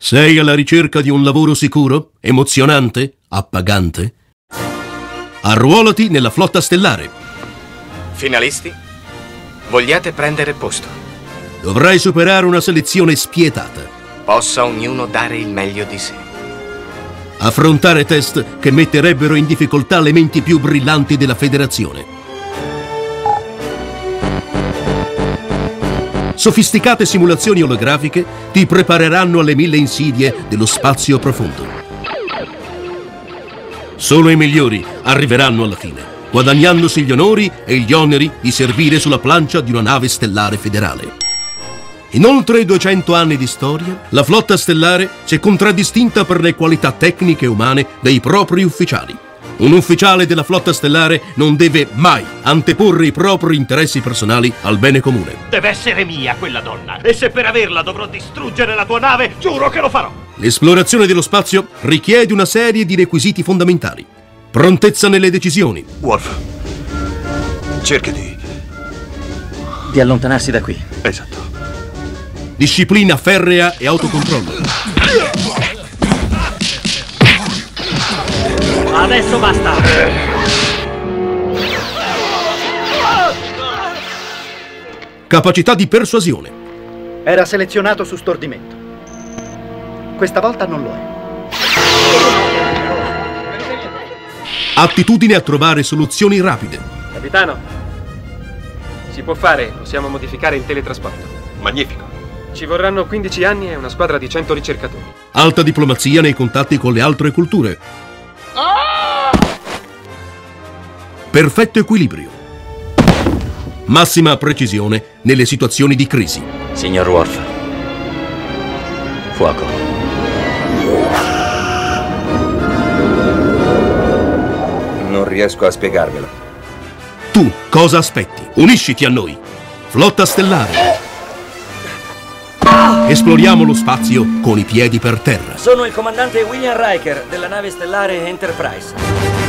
Sei alla ricerca di un lavoro sicuro, emozionante, appagante? Arruolati nella flotta stellare. Finalisti? Vogliate prendere posto? Dovrai superare una selezione spietata. Possa ognuno dare il meglio di sé. Affrontare test che metterebbero in difficoltà le menti più brillanti della Federazione. Sofisticate simulazioni olografiche ti prepareranno alle 1000 insidie dello spazio profondo. Solo i migliori arriveranno alla fine, guadagnandosi gli onori e gli oneri di servire sulla plancia di una nave stellare federale. In oltre 200 anni di storia, la flotta stellare si è contraddistinta per le qualità tecniche e umane dei propri ufficiali. Un ufficiale della flotta stellare non deve mai anteporre i propri interessi personali al bene comune. Deve essere mia quella donna, e se per averla dovrò distruggere la tua nave, giuro che lo farò! L'esplorazione dello spazio richiede una serie di requisiti fondamentali. Prontezza nelle decisioni. Worf, cerchi di allontanarsi da qui. Esatto. Disciplina ferrea e autocontrollo. Adesso basta! Capacità di persuasione. Era selezionato su stordimento. Questa volta non lo è. Attitudine a trovare soluzioni rapide. Capitano, si può fare, possiamo modificare il teletrasporto. Magnifico. Ci vorranno 15 anni e una squadra di 100 ricercatori. Alta diplomazia nei contatti con le altre culture. Perfetto equilibrio. Massima precisione nelle situazioni di crisi. Signor Worf. Fuoco. Non riesco a spiegarmelo. Tu cosa aspetti? Unisciti a noi. Flotta stellare. Esploriamo lo spazio con i piedi per terra. Sono il comandante William Riker della nave stellare Enterprise.